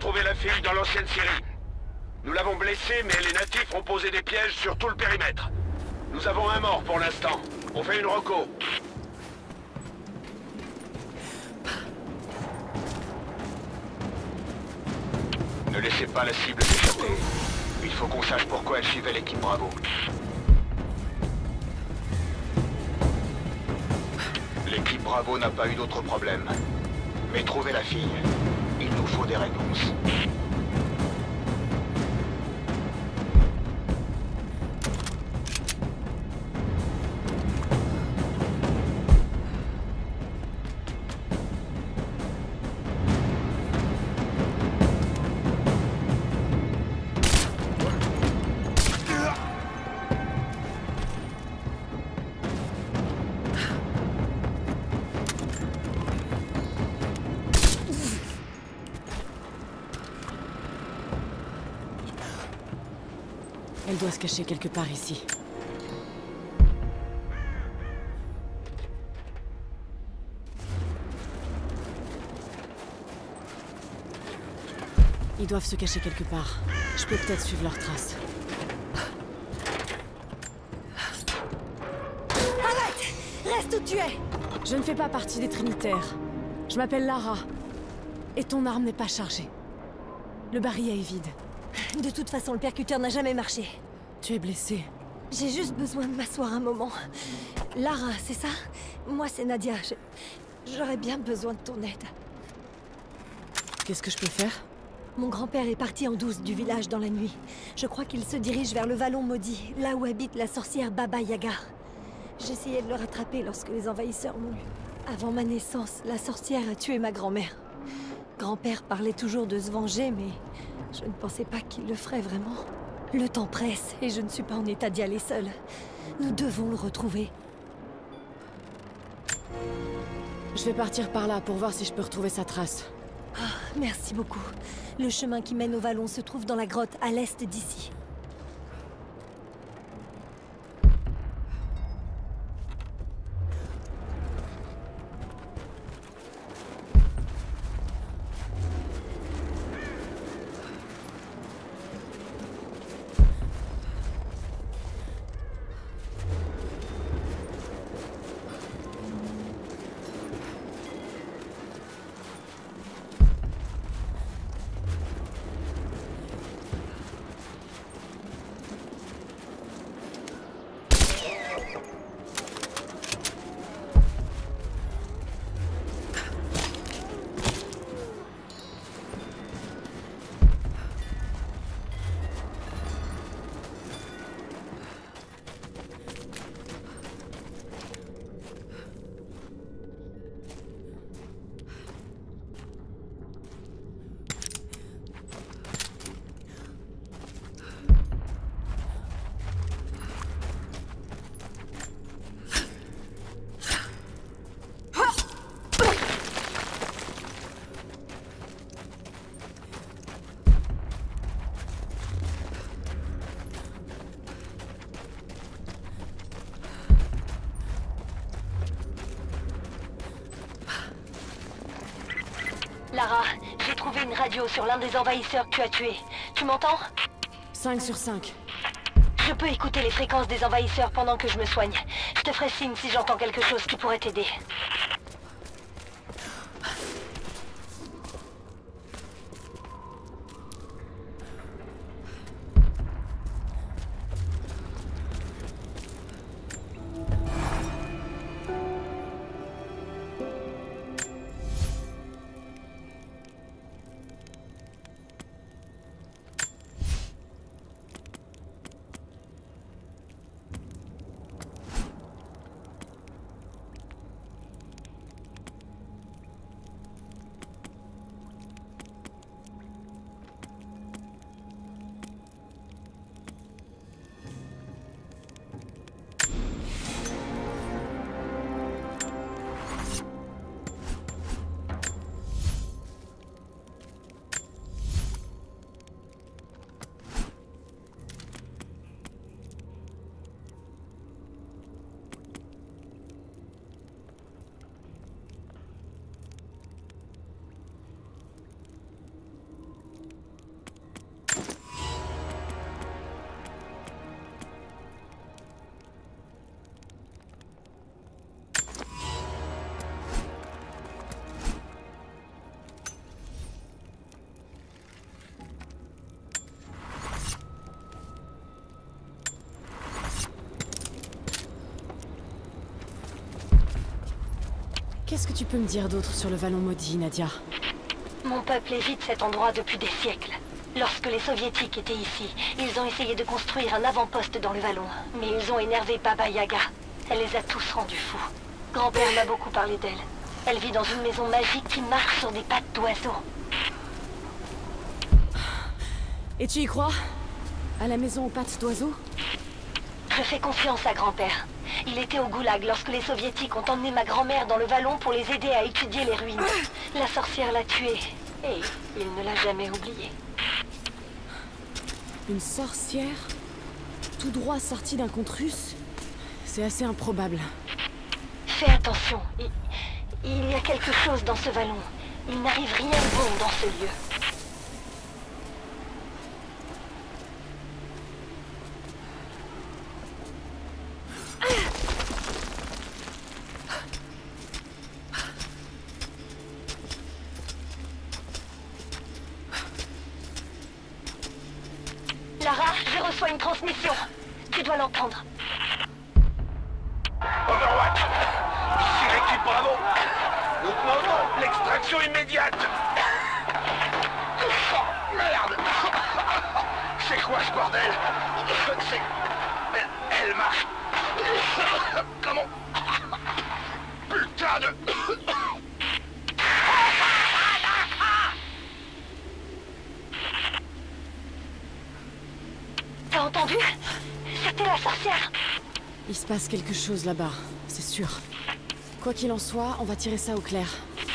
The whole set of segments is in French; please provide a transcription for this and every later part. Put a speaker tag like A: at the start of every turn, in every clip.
A: retrouvé la fille dans l'ancienne Syrie. Nous l'avons blessée, mais les natifs ont posé des pièges sur tout le périmètre. Nous avons un mort pour l'instant. On fait une reco. Ne laissez pas la cible s'échapper. Il faut qu'on sache pourquoi elle suivait l'équipe Bravo. L'équipe Bravo n'a pas eu d'autres problèmes. Mais trouver la fille, il nous faut des réponses.
B: Elle doit se cacher quelque part ici. Ils doivent se cacher quelque part. Je peux peut-être suivre leurs traces.
C: Arrête! Reste où tu es!
B: Je ne fais pas partie des Trinitaires. Je m'appelle Lara. Et ton arme n'est pas chargée. Le barillet est vide.
C: De toute façon, le percuteur n'a jamais marché.
B: Tu es blessée.
C: J'ai juste besoin de m'asseoir un moment. Lara, c'est ça? Moi, c'est Nadia. J'aurais bien besoin de ton aide.
B: Qu'est-ce que je peux faire?
C: Mon grand-père est parti en douce du village dans la nuit. Je crois qu'il se dirige vers le vallon maudit, là où habite la sorcière Baba Yaga. J'essayais de le rattraper lorsque les envahisseurs m'ont eu. Avant ma naissance, la sorcière a tué ma grand-mère. Grand-père parlait toujours de se venger, mais je ne pensais pas qu'il le ferait vraiment. Le temps presse et je ne suis pas en état d'y aller seule. Nous devons le retrouver.
B: Je vais partir par là pour voir si je peux retrouver sa trace.
C: Ah, merci beaucoup. Le chemin qui mène au vallon se trouve dans la grotte à l'est d'ici. Lara, j'ai trouvé une radio sur l'un des envahisseurs que tu as tué. Tu m'entends?
B: 5 sur 5.
C: Je peux écouter les fréquences des envahisseurs pendant que je me soigne. Je te ferai signe si j'entends quelque chose qui pourrait t'aider.
B: Qu'est-ce que tu peux me dire d'autre sur le Vallon Maudit, Nadia?
C: Mon peuple évite cet endroit depuis des siècles. Lorsque les soviétiques étaient ici, ils ont essayé de construire un avant-poste dans le vallon. Mais ils ont énervé Baba Yaga. Elle les a tous rendus fous. Grand-père m'a beaucoup parlé d'elle. Elle vit dans une maison magique qui marche sur des pattes d'oiseau.
B: Et tu y crois? À la maison aux pattes d'oiseau?
C: Je fais confiance à grand-père. Il était au goulag lorsque les soviétiques ont emmené ma grand-mère dans le vallon pour les aider à étudier les ruines. La sorcière l'a tuée, et il ne l'a jamais oubliée.
B: Une sorcière? Tout droit sortie d'un conte russe? C'est assez improbable.
C: Fais attention, il y a quelque chose dans ce vallon. Il n'arrive rien de bon dans ce lieu. Lara, je reçois une transmission. Tu dois l'entendre.
A: Overwatch! Ici l'équipe Bravo! Nous demandons l'extraction immédiate! Oh, merde! C'est quoi ce bordel? C'est... Elle marche... Comment? Putain de...
C: T'as entendu? C'était la sorcière.
B: Il se passe quelque chose là-bas, c'est sûr. Quoi qu'il en soit, on va tirer ça au clair.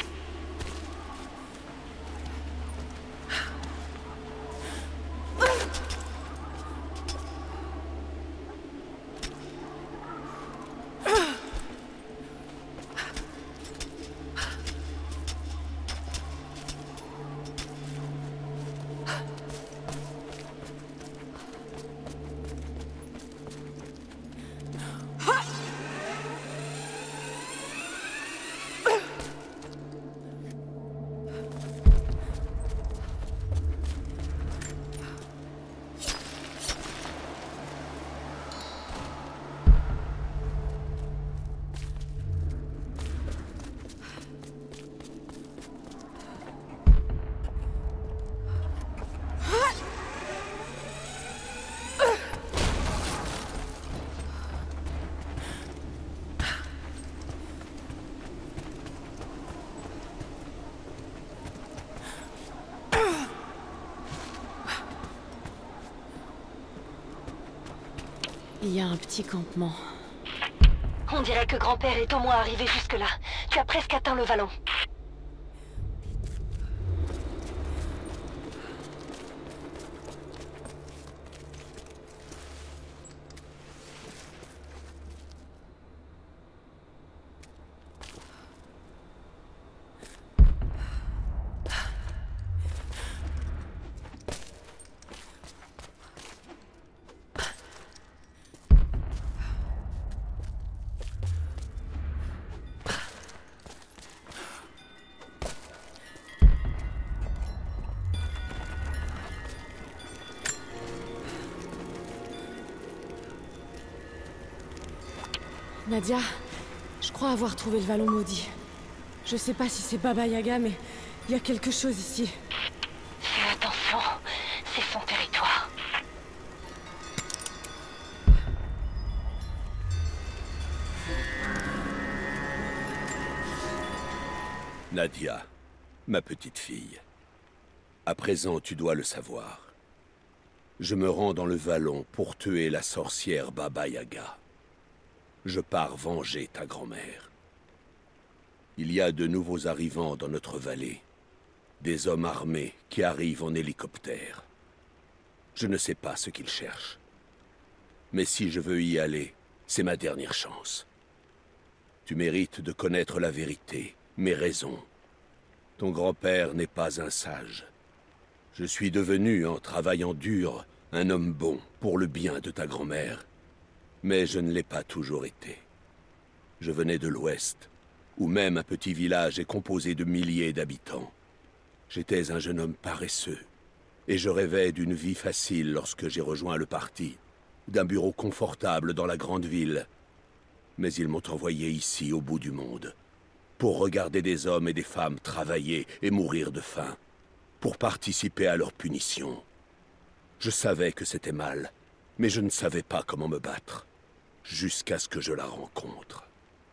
B: Il y a un petit campement.
C: On dirait que grand-père est au moins arrivé jusque-là. Tu as presque atteint le vallon.
B: Nadia, je crois avoir trouvé le Vallon Maudit. Je sais pas si c'est Baba Yaga, mais il y a quelque chose ici.
C: Fais attention, c'est son territoire.
A: Nadia, ma petite fille. À présent, tu dois le savoir. Je me rends dans le vallon pour tuer la sorcière Baba Yaga. Je pars venger ta grand-mère. Il y a de nouveaux arrivants dans notre vallée. Des hommes armés qui arrivent en hélicoptère. Je ne sais pas ce qu'ils cherchent. Mais si je veux y aller, c'est ma dernière chance. Tu mérites de connaître la vérité, mes raisons. Ton grand-père n'est pas un sage. Je suis devenu, en travaillant dur, un homme bon pour le bien de ta grand-mère. Mais je ne l'ai pas toujours été. Je venais de l'Ouest, où même un petit village est composé de milliers d'habitants. J'étais un jeune homme paresseux, et je rêvais d'une vie facile lorsque j'ai rejoint le parti, d'un bureau confortable dans la grande ville. Mais ils m'ont envoyé ici, au bout du monde, pour regarder des hommes et des femmes travailler et mourir de faim, pour participer à leur punition. Je savais que c'était mal, mais je ne savais pas comment me battre, jusqu'à ce que je la rencontre.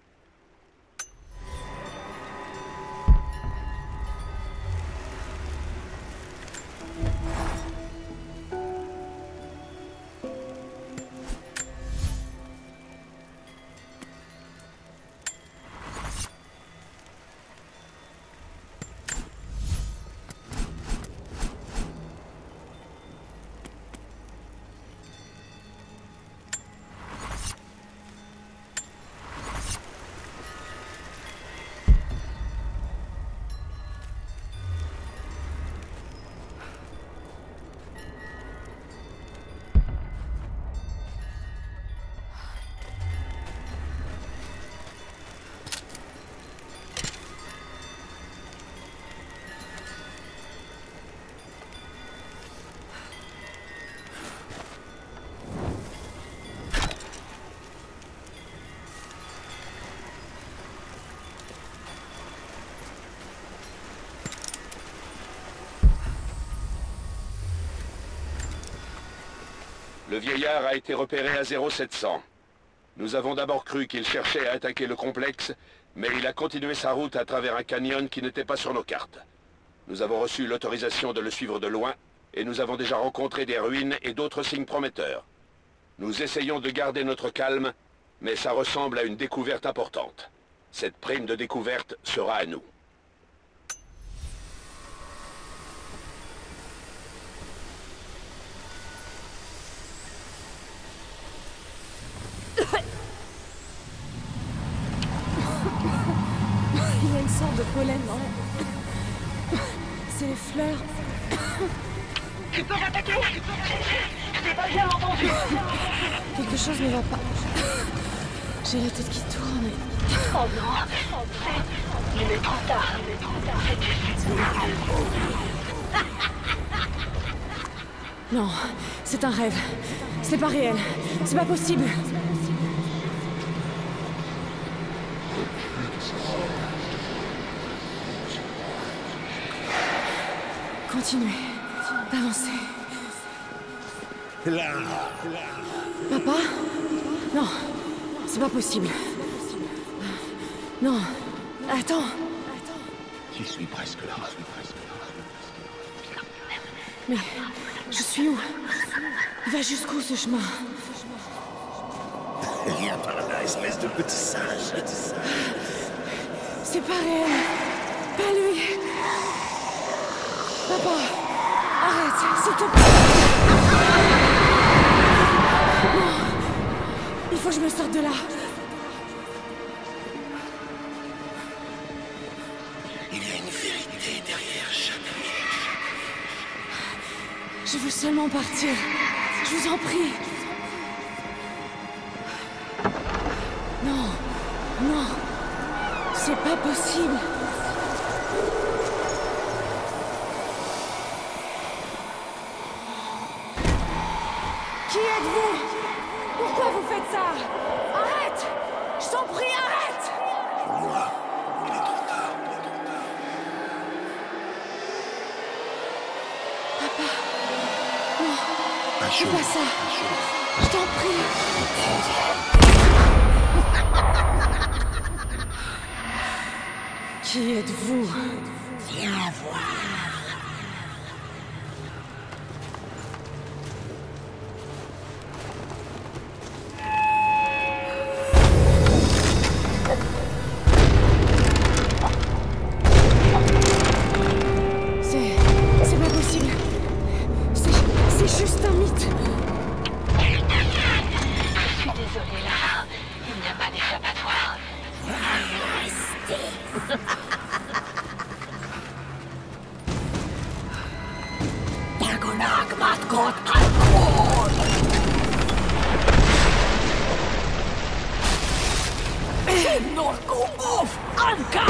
A: Le vieillard a été repéré à 0700. Nous avons d'abord cru qu'il cherchait à attaquer le complexe, mais il a continué sa route à travers un canyon qui n'était pas sur nos cartes. Nous avons reçu l'autorisation de le suivre de loin, et nous avons déjà rencontré des ruines et d'autres signes prometteurs. Nous essayons de garder notre calme, mais ça ressemble à une découverte importante. Cette prime de découverte sera à nous.
B: Il y a une sorte de pollen dans l'air. C'est les fleurs.
D: Tu peux attaquer. Je n'ai pas bien entendu.
B: Quelque chose ne va pas. J'ai la tête qui tourne.
D: Oh non. Il est trop tard.
B: Non, c'est un rêve. C'est pas réel. C'est pas possible. Continuez d'avancer. Papa? Non, c'est pas possible. Non, attends.
A: J'y suis presque là.
B: Mais je suis où? Il va jusqu'où ce chemin?
E: Viens par là, espèce de petit sage.
B: C'est pas réel. Pas lui. Papa, arrête, s'il te plaît. Non, il faut que je me sorte de là.
E: Il y a une vérité derrière chaque lutte.
B: Je veux seulement partir. Je vous en prie. Non, non, c'est pas possible. Qui êtes-vous? Pourquoi vous faites ça? Arrête! Je t'en prie, arrête!
E: Moi, il est trop tard.
B: Papa, non,
E: Un
B: fais
E: jour,
B: pas ça. Je t'en prie. Qui êtes-vous?
E: Viens voir.
B: C'est pas possible. C'est juste un mythe.
D: Je suis désolée, Lara. Il n'y a pas d'échappatoire.
E: Dagonak matkot alkohol. Norko of Anka.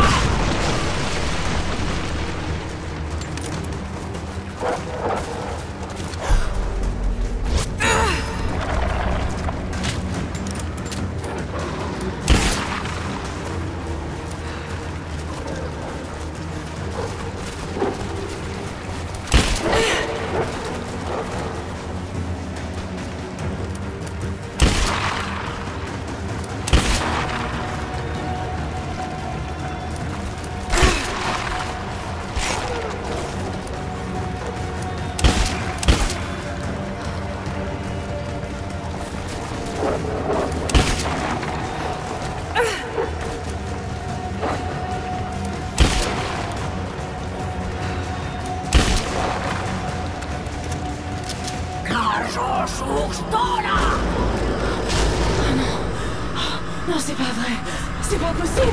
B: Non, c'est pas vrai. C'est pas possible.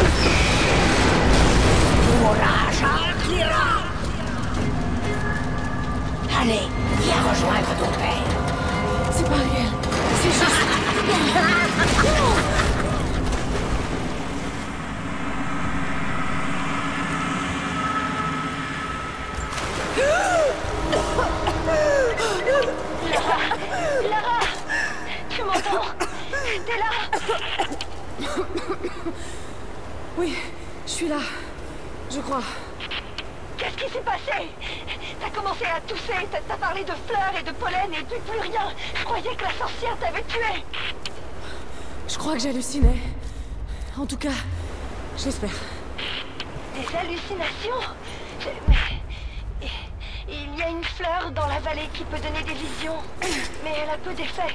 F: Allez, viens rejoindre ton père.
B: C'est pas réel. C'est juste...
C: Lara! Tu m'entends? T'es là?
B: Oui, je suis là. Je crois.
C: Qu'est-ce qui s'est passé? T'as commencé à tousser, t'as parlé de fleurs et de pollen et puis plus rien. Je croyais que la sorcière t'avait tué.
B: Je crois que j'hallucinais. En tout cas, j'espère.
C: Des hallucinations? Mais... Il y a une fleur dans la vallée qui peut donner des visions, mais elle a peu d'effet.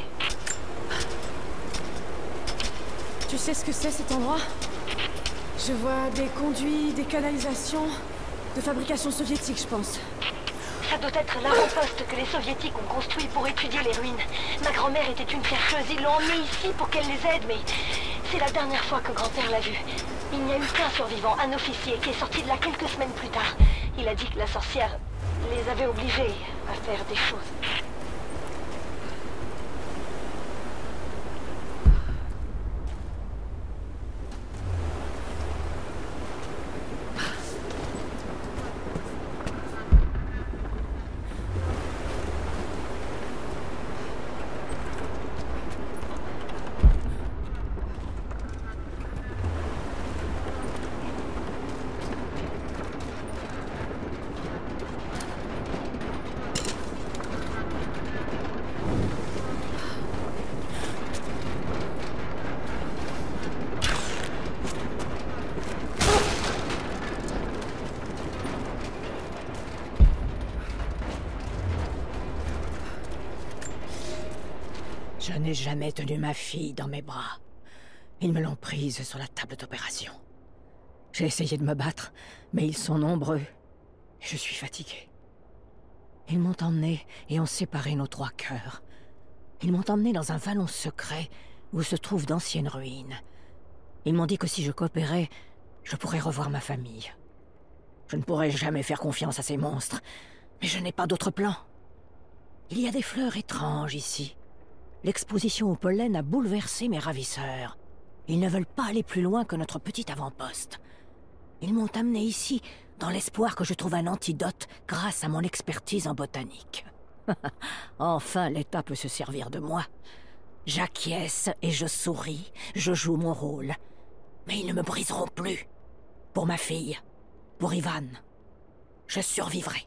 B: Tu sais ce que c'est cet endroit? Je vois des conduits, des canalisations, de fabrication soviétique, je pense.
C: Ça doit être l'avant-poste que les soviétiques ont construit pour étudier les ruines. Ma grand-mère était une chercheuse, ils l'ont emmenée ici pour qu'elle les aide, mais c'est la dernière fois que grand-père l'a vue. Il n'y a eu qu'un survivant, un officier, qui est sorti de là quelques semaines plus tard. Il a dit que la sorcière les avait obligés à faire des choses.
F: Je n'ai jamais tenu ma fille dans mes bras. Ils me l'ont prise sur la table d'opération. J'ai essayé de me battre, mais ils sont nombreux. Et je suis fatigué. Ils m'ont emmené et ont séparé nos trois cœurs. Ils m'ont emmené dans un vallon secret où se trouvent d'anciennes ruines. Ils m'ont dit que si je coopérais, je pourrais revoir ma famille. Je ne pourrais jamais faire confiance à ces monstres, mais je n'ai pas d'autre plan. Il y a des fleurs étranges ici. L'exposition au pollen a bouleversé mes ravisseurs. Ils ne veulent pas aller plus loin que notre petit avant-poste. Ils m'ont amené ici dans l'espoir que je trouve un antidote grâce à mon expertise en botanique. Enfin, l'État peut se servir de moi. J'acquiesce et je souris, je joue mon rôle. Mais ils ne me briseront plus. Pour ma fille, pour Ivan, je survivrai.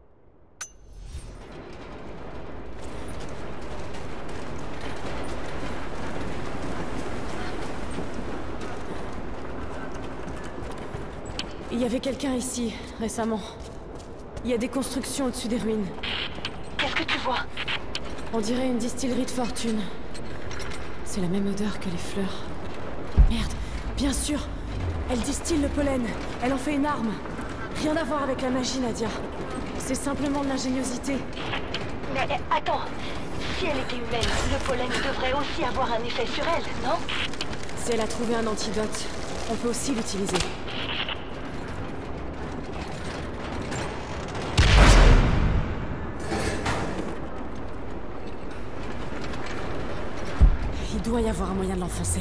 B: Il y avait quelqu'un ici, récemment. Il y a des constructions au-dessus des ruines.
C: Qu'est-ce que tu vois?
B: On dirait une distillerie de fortune. C'est la même odeur que les fleurs. Merde, bien sûr. Elle distille le pollen. Elle en fait une arme. Rien à voir avec la magie, Nadia. C'est simplement de l'ingéniosité.
C: Mais attends, si elle était humaine, le pollen devrait aussi avoir un effet sur elle, non?
B: Si elle a trouvé un antidote, on peut aussi l'utiliser. Il doit y avoir un moyen de l'enfoncer.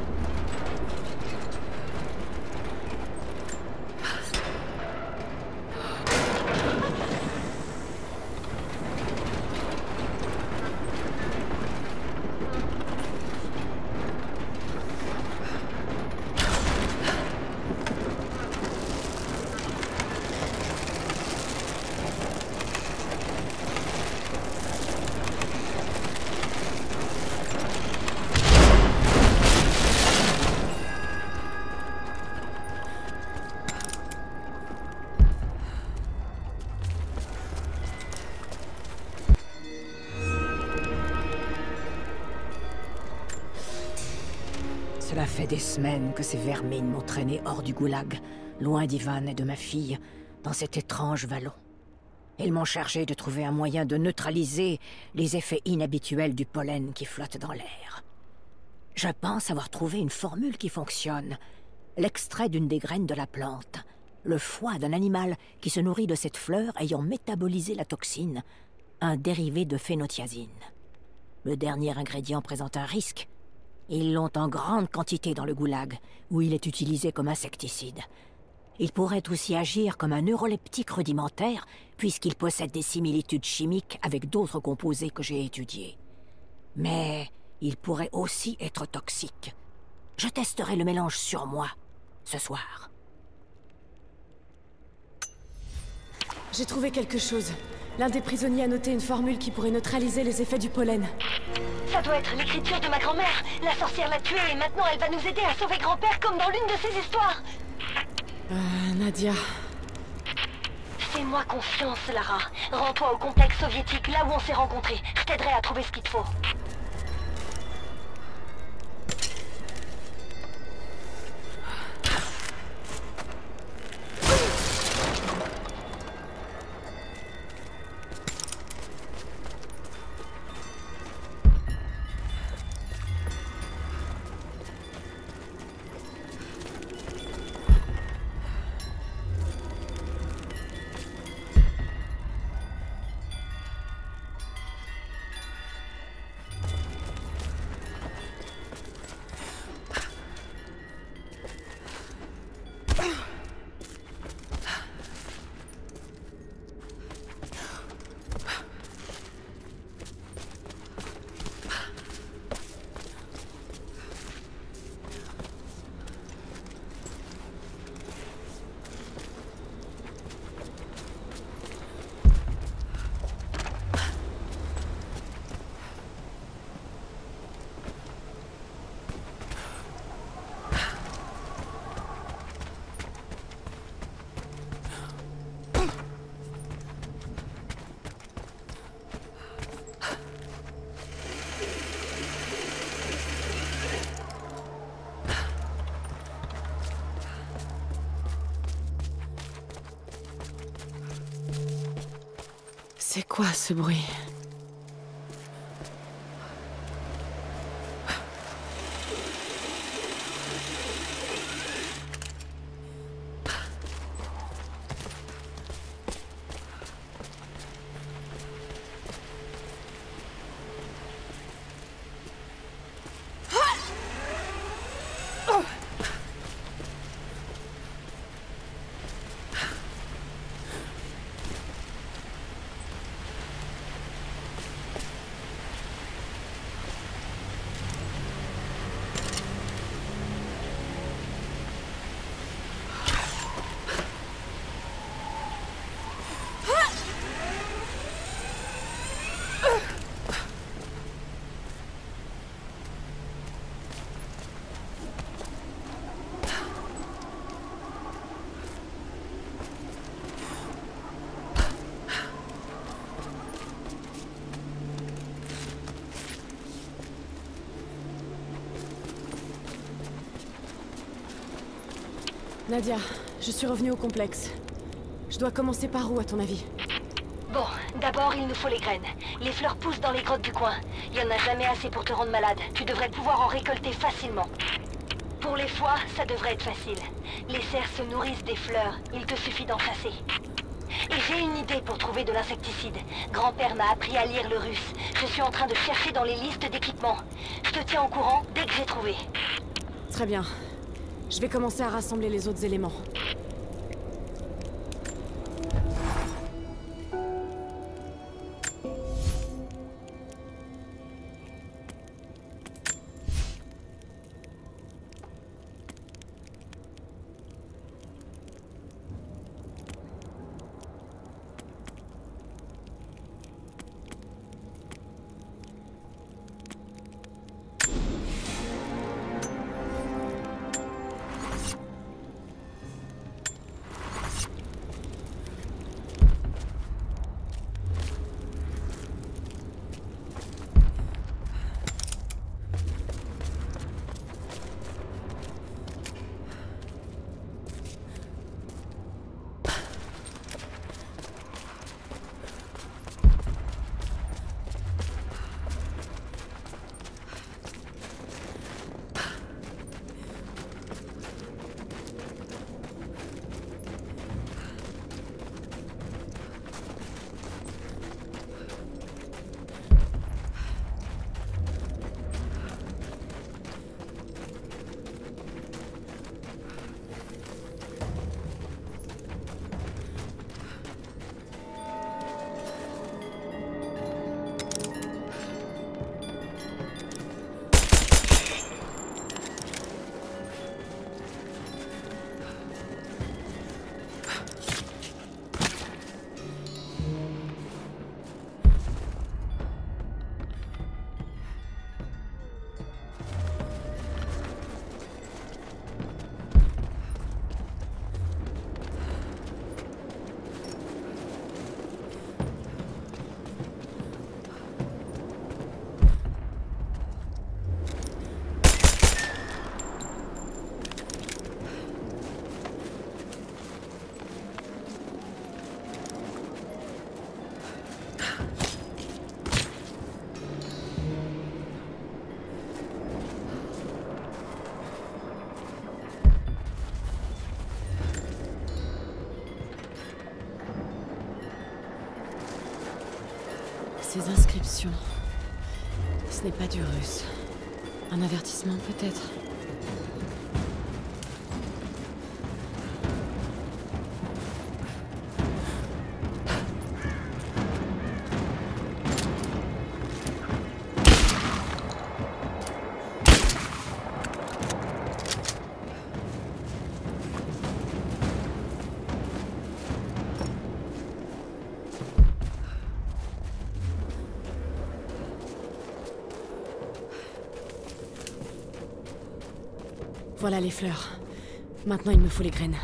F: Cela fait des semaines que ces vermines m'ont traîné hors du goulag, loin d'Ivan et de ma fille, dans cet étrange vallon. Ils m'ont chargé de trouver un moyen de neutraliser les effets inhabituels du pollen qui flotte dans l'air. Je pense avoir trouvé une formule qui fonctionne. L'extrait d'une des graines de la plante. Le foie d'un animal qui se nourrit de cette fleur ayant métabolisé la toxine. Un dérivé de phénothiazine. Le dernier ingrédient présente un risque. Ils l'ont en grande quantité dans le goulag, où il est utilisé comme insecticide. Il pourrait aussi agir comme un neuroleptique rudimentaire, puisqu'il possède des similitudes chimiques avec d'autres composés que j'ai étudiés. Mais il pourrait aussi être toxique. Je testerai le mélange sur moi, ce soir.
B: J'ai trouvé quelque chose. L'un des prisonniers a noté une formule qui pourrait neutraliser les effets du pollen.
C: Ça doit être l'écriture de ma grand-mère. La sorcière l'a tuée et maintenant elle va nous aider à sauver grand-père comme dans l'une de ses histoires.
B: Nadia...
C: Fais-moi confiance, Lara. Rends-toi au complexe soviétique, là où on s'est rencontrés. Je t'aiderai à trouver ce qu'il te faut.
B: C'est quoi ce bruit? Nadia, je suis revenue au complexe. Je dois commencer par où, à ton avis?
C: Bon, d'abord, il nous faut les graines. Les fleurs poussent dans les grottes du coin. Il y en a jamais assez pour te rendre malade. Tu devrais pouvoir en récolter facilement. Pour les foies, ça devrait être facile. Les cerfs se nourrissent des fleurs. Il te suffit d'en chasser. Et j'ai une idée pour trouver de l'insecticide. Grand-père m'a appris à lire le russe. Je suis en train de chercher dans les listes d'équipements. Je te tiens au courant dès que j'ai trouvé.
B: Très bien. Je vais commencer à rassembler les autres éléments. Ces inscriptions... Ce n'est pas du russe. Un avertissement peut-être. Voilà les fleurs. Maintenant, il me faut les graines.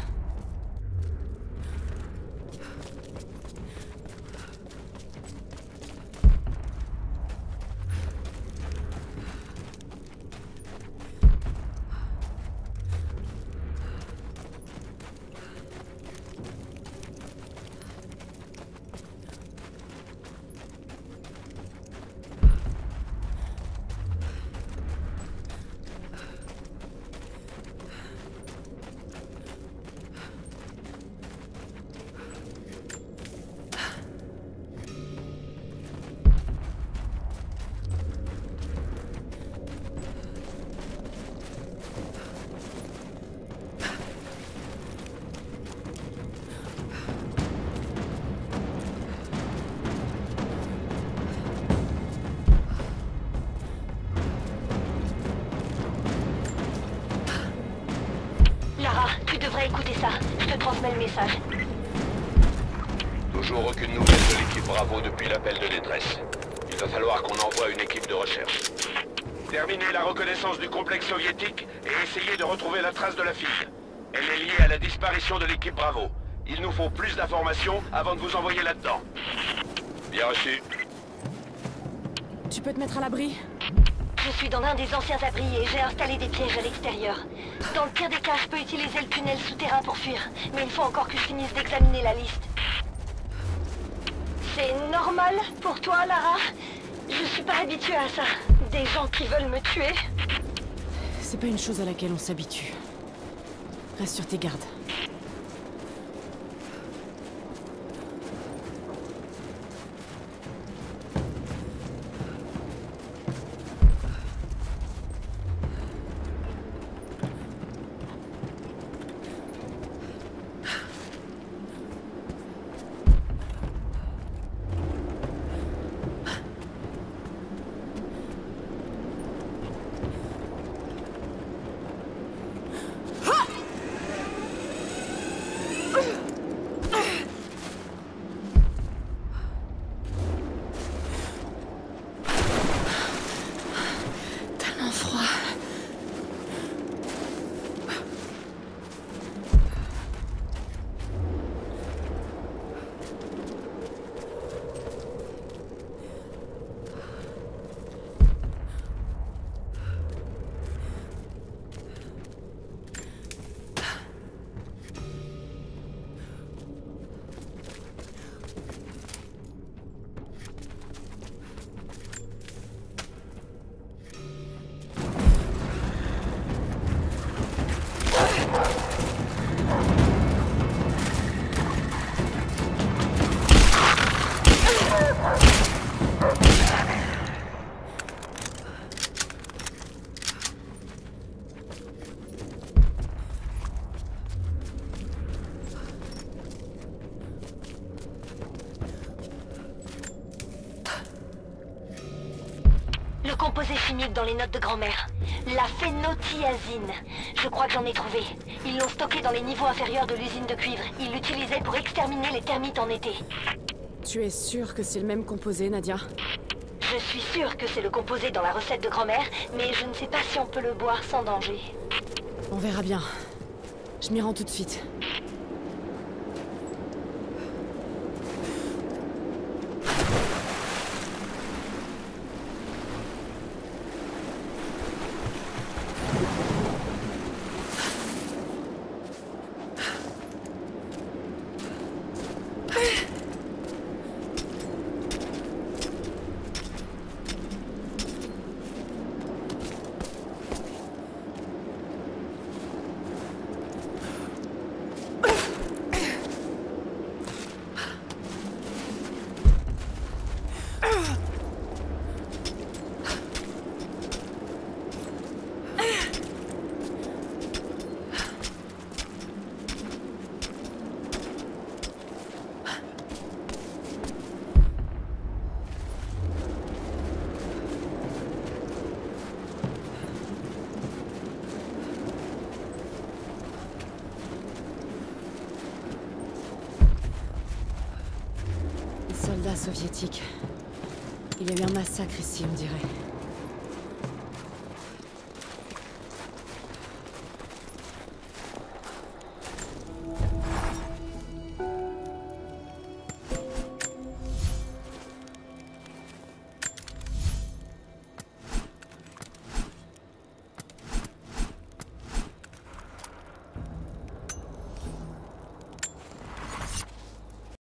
C: Écoutez ça, je te transmets le message.
A: Toujours aucune nouvelle de l'équipe Bravo depuis l'appel de détresse. Il va falloir qu'on envoie une équipe de recherche. Terminez la reconnaissance du complexe soviétique et essayez de retrouver la trace de la fille. Elle est liée à la disparition de l'équipe Bravo. Il nous faut plus d'informations avant de vous envoyer là-dedans. Bien reçu.
B: Tu peux te mettre à l'abri?
C: Je suis dans l'un des anciens abris et j'ai installé des pièges à l'extérieur. Dans le pire des cas, je peux utiliser le tunnel souterrain pour fuir, mais il faut encore que je finisse d'examiner la liste. C'est normal pour toi, Lara? Je suis pas habituée à ça. Des gens qui veulent me tuer.
B: C'est pas une chose à laquelle on s'habitue. Reste sur tes gardes.
C: Composé chimique dans les notes de grand-mère. La phénothiazine. Je crois que j'en ai trouvé. Ils l'ont stocké dans les niveaux inférieurs de l'usine de cuivre. Ils l'utilisaient pour exterminer les termites en été.
B: Tu es sûre que c'est le même composé, Nadia?
C: Je suis sûre que c'est le composé dans la recette de grand-mère, mais je ne sais pas si on peut le boire sans danger.
B: On verra bien. Je m'y rends tout de suite. Les soldats soviétiques. Il y a eu un massacre ici, on dirait.